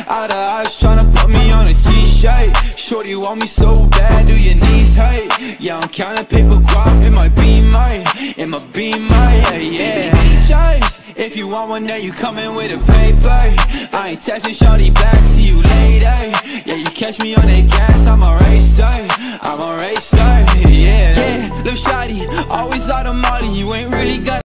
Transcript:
Out of eyes tryna put me on a t-shirt. Shorty want me so bad, do your knees hurt? Yeah, I'm counting paper guap in my Beamer, yeah. Choice. If you want one, then you coming with a paper. I ain't texting shorty back, see you later. Yeah, you catch me on that gas, I'm a racer, yeah. Lil' shawty, always out of Molly, you ain't really got